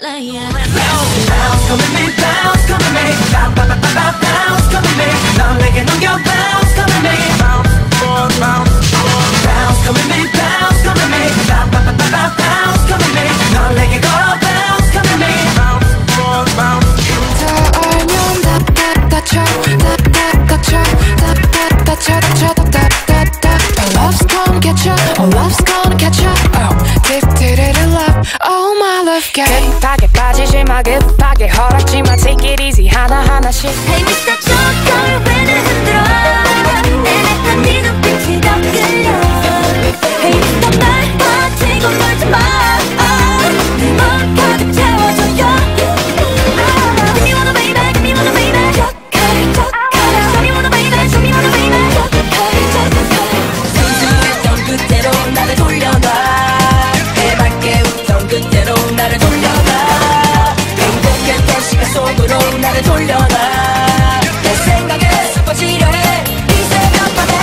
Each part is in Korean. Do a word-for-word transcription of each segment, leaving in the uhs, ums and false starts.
Bounce, come with me, bounce, come with me. Bounce, bounce, bounce, bounce, come with me. 넌 내게 넘겨, bounce, come with me. Bounce, bounce, bounce, bounce, come with me, bounce, come with me. Bounce, bounce, bounce, bounce, come with me. 넌 내게 걸어, bounce, come with me. Bounce, bounce, bounce. 다 알면 다 다 다쳐, 다 다 다쳐, 다 다 다쳐, 다쳐, 다 다 다 다. Love's gonna catch ya, oh love's gonna catch ya. Oh, dip dip dip love, oh my love game. 급하게 빠지지 마, 급하게 허락지 마. Take it easy 하나 하나씩. Hey Mister Joker 왜날 흔들어? 애매한 네 눈빛이 더 끌려. Hey Mister 날 가지고 놀지 마. 내 맘 가득 채워줘요. Give me one baby, give me one baby. Joker, Joker. Show me one baby, show me one baby. Joker, Joker. 순수했던 그대로 나를 돌려놔. 해맑게 웃던 그대로 나를 돌려놔. 행복했던 시간 속으로 나를 돌려놔. 내 생각에 슬퍼지려 해. 이 새벽 밤에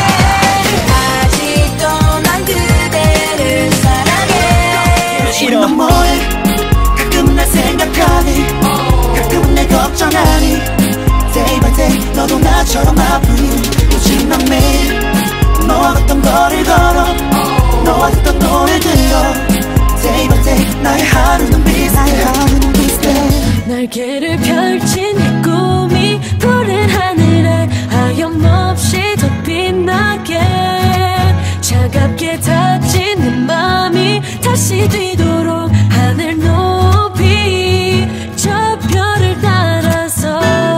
아직도 난 그대를 사랑해. 이런 뭐해? 가끔은 날 생각하니 가끔은 날 걱정하니 Day by day 너도 나처럼 아프니 오직 난 매일 너와 같던 거리를 걸어 너와 듣던 노래 들려 Day by day 나의 하루는 비슷해 하루는 비슷해 날개를 펼친 내 꿈이 푸른 하늘에 하염없이 더 빛나게 차갑게 다친 내 맘이 다시 뛰도록 하늘 높이 저 별을 따라서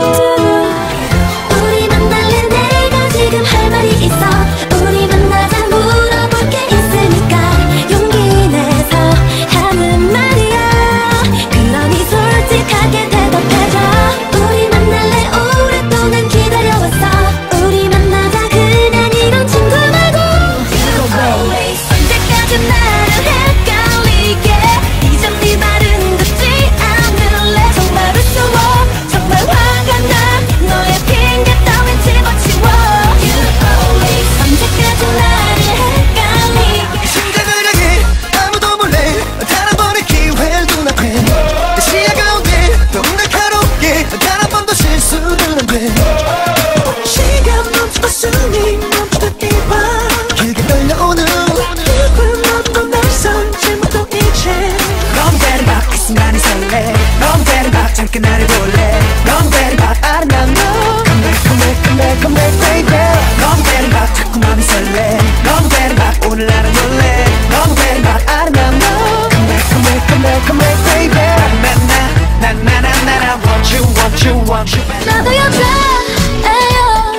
우리 만날래 내가 지금 할 말이 있어 우리 만나자 물어볼 게 있으니까 용기 내서 하는 말이야 그러니 솔직하게 대답해줘 우리 만날래 오랫동안 기다려왔어 우리 만나자 그냥 이런 친구 말고 Always 언제까지 나를 헷갈리게 이젠 네 말은 듣지 않을래 정말 우스워 정말 화가 나 너의 핑계 따윈 집어치워 You always 언제까지 나를 헷갈리게 심장을 향해 아무도 몰래 단 한 번의 기회를 눈앞에 내 시야 가운데 더욱 날카롭게 단 한 번도 실수는 안돼 시간 멈추고 숨이 멈추듯 이밤 길게 떨려오는 기분 너도 날 선지 못도 이제 넌 데려가 그 순간이 설레 넌 데려가 잠깐 나를 볼래 넌 데려가 아름다운 너 Come back come back come back come back baby 넌 데려가 자꾸 맘이 설레 넌 데려가 오늘 나를 놀래 넌 데려가 아름다운 너 Come back come back come back come back baby 나나나나나 want you want you want you back 나도 여자예요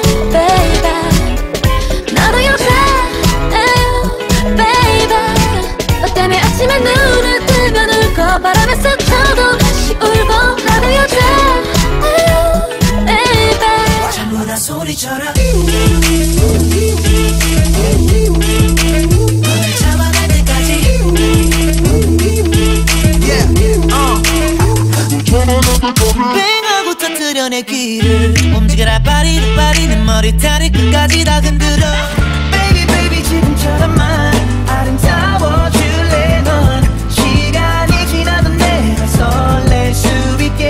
baby 나도 여자예요 baby 너 때문에 아침에 눈을 뜨면 울고 바람에 스쳐도 다시 울고 나도 여자예요 baby 전부 다 소리처럼 너를 잡아갈 때까지 Yeah uh. 뱅하고 터뜨려 내 귀를 움직여라 빠리도 빠리 내 머리털이 끝까지 다 흔들어 Baby baby 지금처럼만 아름다워줄래 넌 시간이 지나도 내가 설렐 수 있게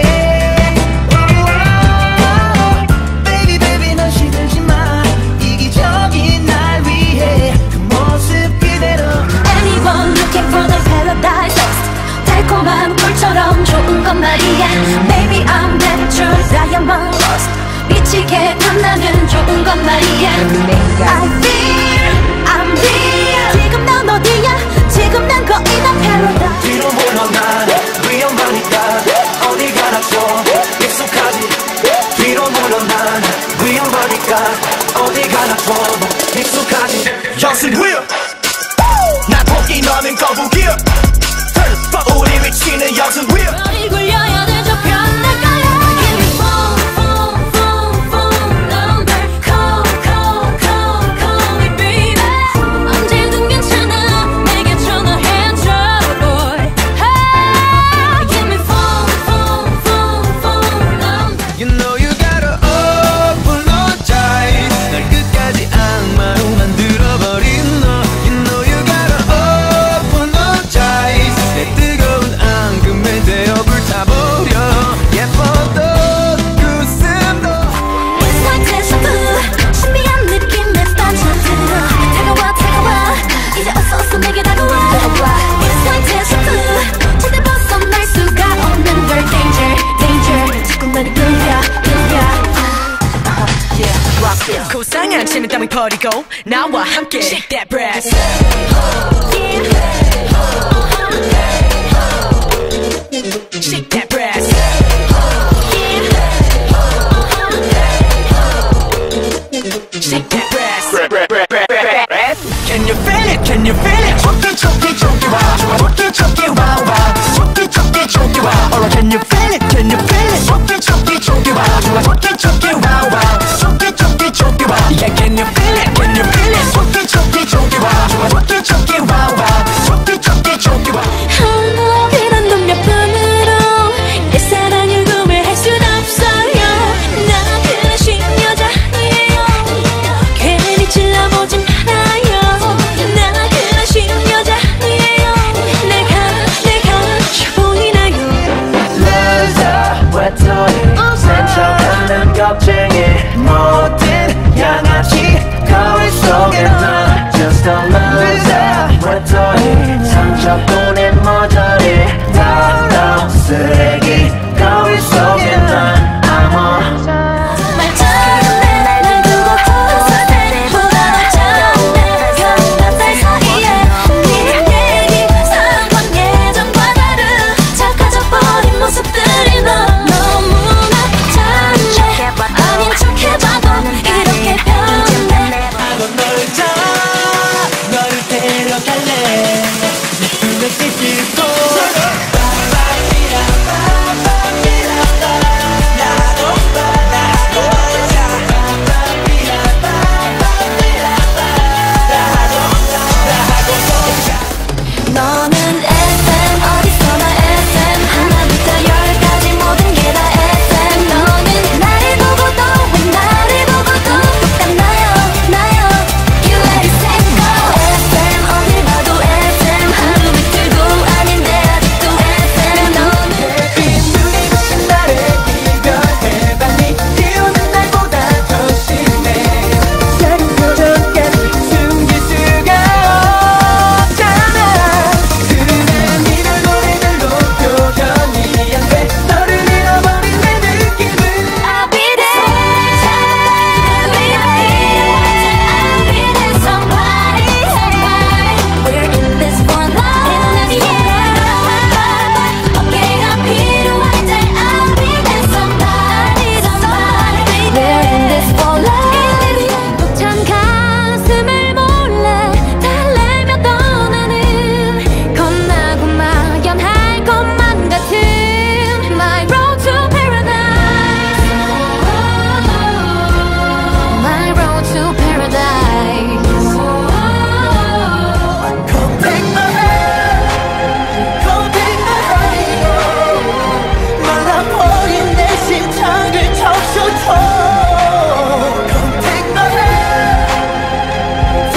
Baby baby 넌 시들지 마 이기적인 날 위해 그 모습 그대로 Anyone looking for the paradise lost 달콤한 꿀처럼 좋은 건 말이야 Baby I'm natural diamond lost 미치게 탐나는 좋은 건 말이야 I feel I'm real 지금 넌 어디야 지금 난 거의 다 paradise 뒤로 물러나 위험하니까 어디 가나 좀 익숙하지 뒤로 물러나 위험하니까 어디 가나 좀 익숙하지 영신 위험 나 토끼 너는 거북이야 우리 위치는 영신 위험 머리 굴려야 돼 저 편날 거야 Give me phone phone phone phone number Call call call call me baby 언제든 괜찮아 내게 전화해줘 boy Hey Give me phone phone phone phone number You know you gotta apologize 날 끝까지 악마로 만들어버린 너 버리고 나와 함께 shake that breath. Shake that breath. Shake that breath. Can you feel it? Can you feel it? 초기 초기 초기 와 초기 초기 와 와 초기 초기 초기 와. Alright, can you feel it? Can you feel it? 초기 초기 초기 와 초기 초기 와 와 초기 초기 초기 와. Yeah, can you feel it? Can you feel it? 초기 초기 초기 와 초기 초기 와 와 초기 초기 초기 와. 그런 돈 몇 푼으로 내 사랑을 구매할 순 없어요. 나 그런 신 여자예요. 괜히 질러보지 말아요. 나 그런 신 여자예요. 내가 내가 보이나요? Loser 외톨이 센척하는 겁쟁이 모든 양아치 거울 속에 넌 Just a loser 외톨이 상처뿐인 모자리 더러 쓰레기 거울 속에 넌 I'm a 말처럼 날 두고 헛살 때보다 처음에 겹겹살 사이에 네 얘기 사건 예전과 다른 착해져 버린 모습들이 넌 너무나 잘해 아닌 척해봐도 이렇게 변해 하고 놀자 너를 데려갈래 내 눈을 띄고 너는 에프엠 어디서나 에프엠 하나부터 열까지 모든 게 다 에프엠 너는 나를 보고도 왜 나를 보고도 똑같나요 나요 You let it set go 에프엠 어딜 봐도 에프엠 하루 이틀도 아닌데 아직도 에프엠 너는 빈눈이 부신 나를 이별해 빨리 띄우는 날보다 더 심해 작은 표정까지 숨길 수가 없잖아 그는 이별 노래들로 표현이 안 돼 너를 잃어버린 내 느낌은 I'll be there I'll be there somebody We're in this for love 어깨가 필요할 때 I'll be there somebody somebody We're in this for love 벅찬 가슴을 몰래 달래며 떠나는 겁나고 막연할 것만 같은 My road to paradise My road to paradise Come take my hand Come take my hand 말라버린 내 심장을 적셔줘 Come take my hand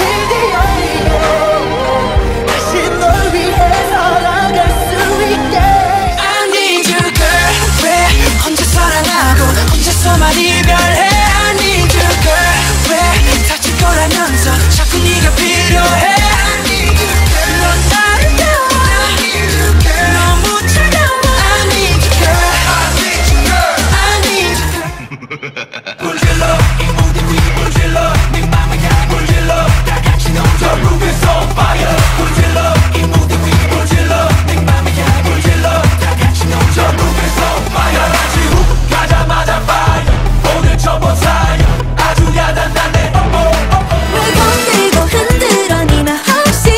드디어 다시 널 위해 살아갈 수 있게 I need you girl 왜 혼자 사랑하고 혼자서만 이별해 I need you girl 왜 다칠 거라면서 자꾸 네가 필요해 I need you girl 넌 나를 깨워 I need you girl 너무 차가워 I need you girl I need you girl I need you girl 불질러 이 무대 위에 불질러 네 맘을 향해 불질러 다 같이 넘쳐 Roof is on fire 불질러 이 무대 위에 불질러 네 맘을 향해 불질러 다 같이 넘쳐 Roof is on fire 다시 훅 가자마자 fire 오늘 저번 사연 아주 야단났네 oh, oh, oh, oh. 왜 건들고 흔들어 네 맘 없이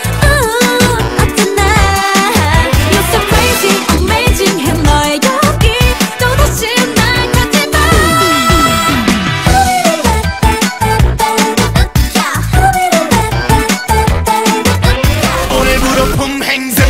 어떤 날 You're so crazy amazing 해 너의 여기 또다시 날 찾지 마 오늘부로 품행세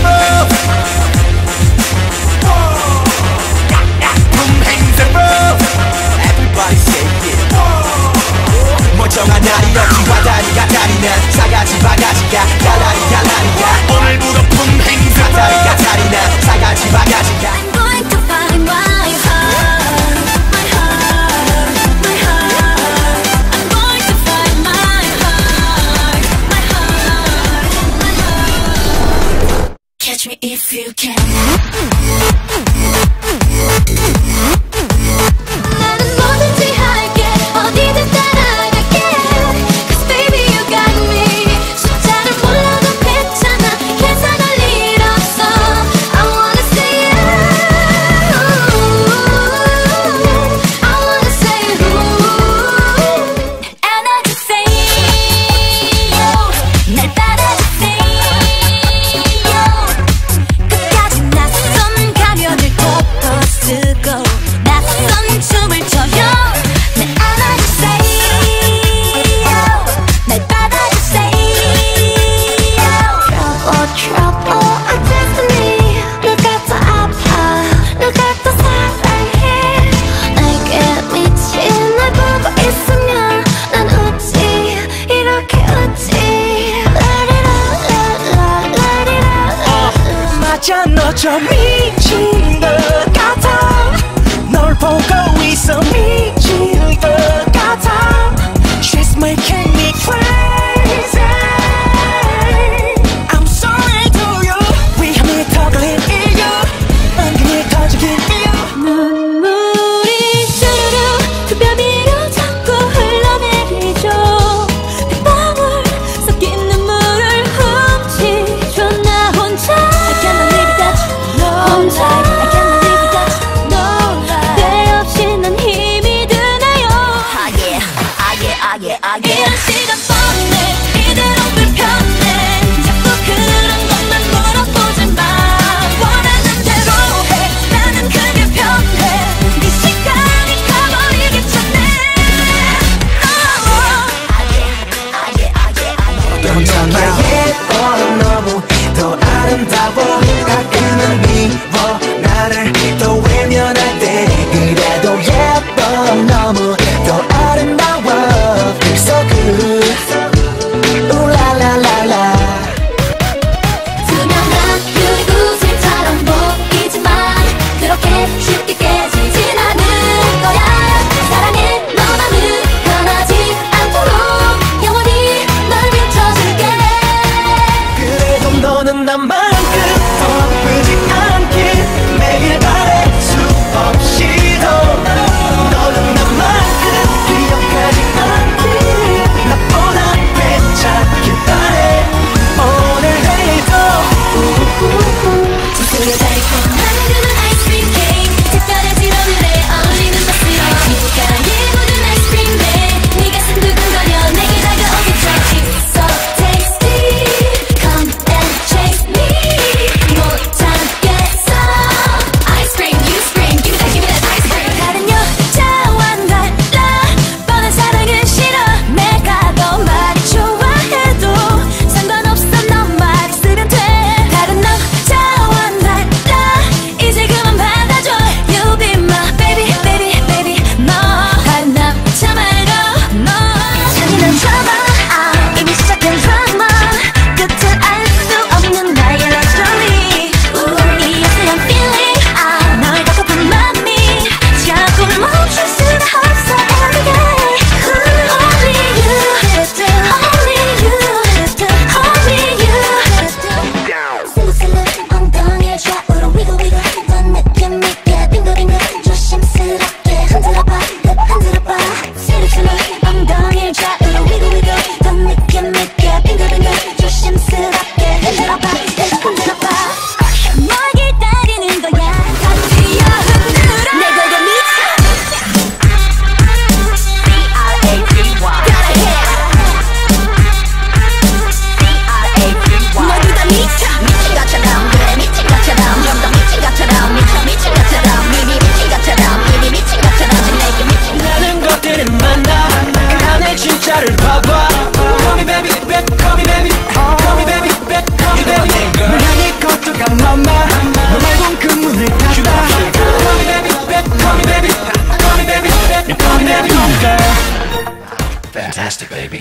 품행세 Everybody say it 멀쩡한 날이었지 와다리가 다리는 사가지 바가지가 갈라리 갈라리가 오늘부로 품행세 가다리가 다리는 사가지 바가지가 I'm going to find my heart My heart My heart I'm going to find my heart My heart My heart Catch me if you can 나는 뭐든지 할게 어디든 따라갈게 nasty baby.